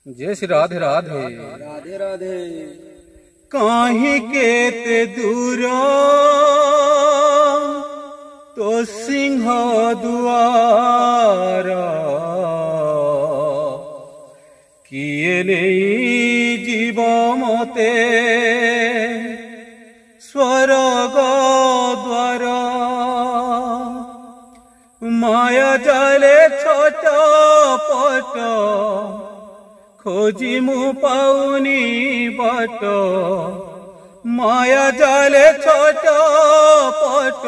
जय श्री राधे राधे राधे राधे। कहीं केते दूर तो सिंह दुआर किए नहीं जीव मते स्वर्ग द्वार माया जाले छोट पट खोजी मु पाउनी बाट माया जाले छोट पट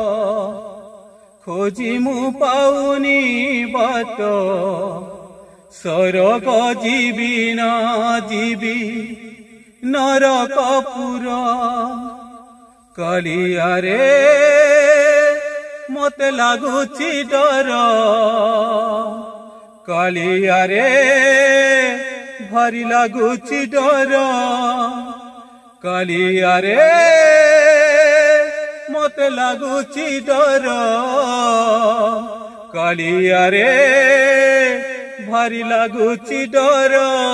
खोजी मु पाउनी बाट सरग जीवी न जीवी नरकपुर कालिया रे मते लागुची डर कालिया रे भारी लागुची डर कालिया रे मते लागुची डर कालिया रे भारी लागुची डर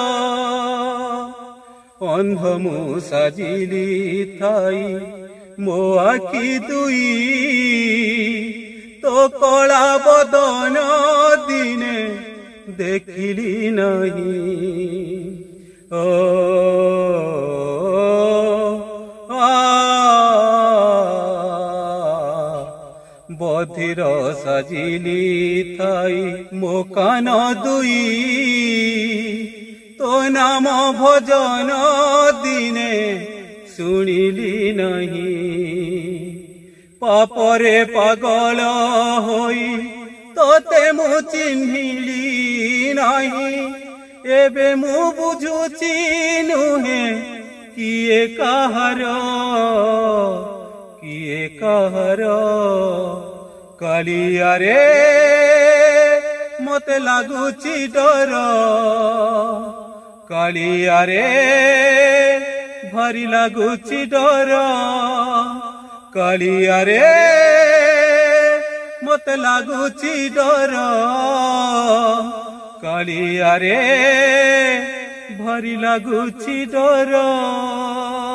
अंध मु साजिली थाई मो आखि दुई तो कला बदन दिने देखिली नहीं ओ बधिर साजिली थाई मो कान दुई तो नाम भजन दिने सुनिली नहीं पापरे पागल होई तोते मु चिन्हिली नहीं एबे मु बुझुची नुहे किए काहर कालिया रे मते लागुची डर कालिया रे भारी लागुची डर कालिया रे मते लागुची डर कालिया रे भारी लागुची डर।